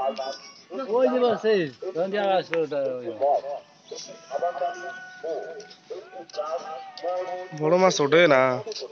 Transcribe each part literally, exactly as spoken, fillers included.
ওই যে বসে সন্ধ্যা আসলো ওটা বড় মাছ ওঠে না।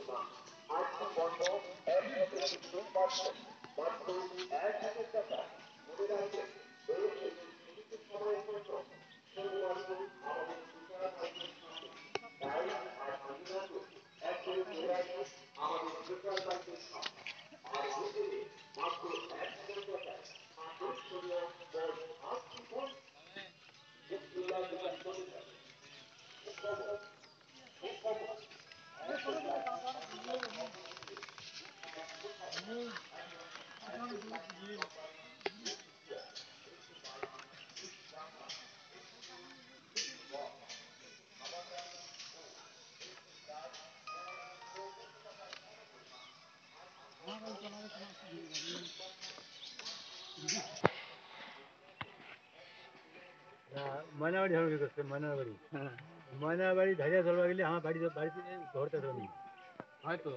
ময়নাবাড়ি ধরবে করছে ময়নাবাড়ি ময়নাবাড়ি ধারিয়া ধরবা গেলে আমার বাড়ি বাড়িতে ধরতে ধরবি হয়তো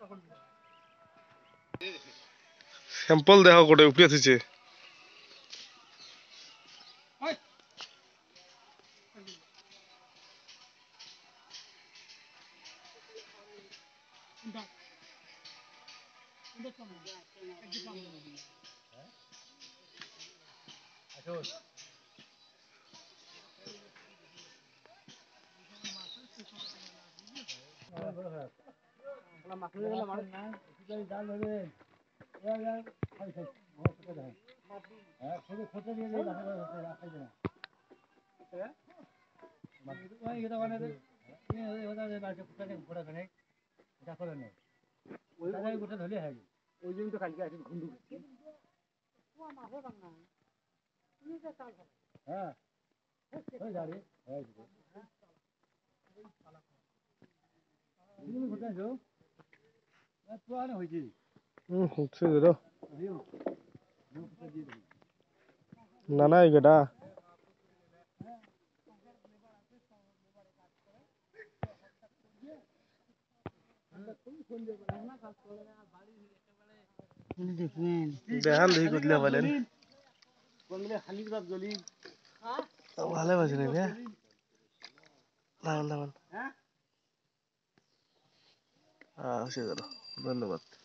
স্যাম্পল দেখা কোটে উপরে আছে। ওই জন্য তো কালকে আছে ঘুম হ্যাঁ হুম হচ্ছে ধরো না না এটা দেখান দেখি কতলে বলেন ভালো বাজে না না না হ্যাঁ সে ধন্যবাদ।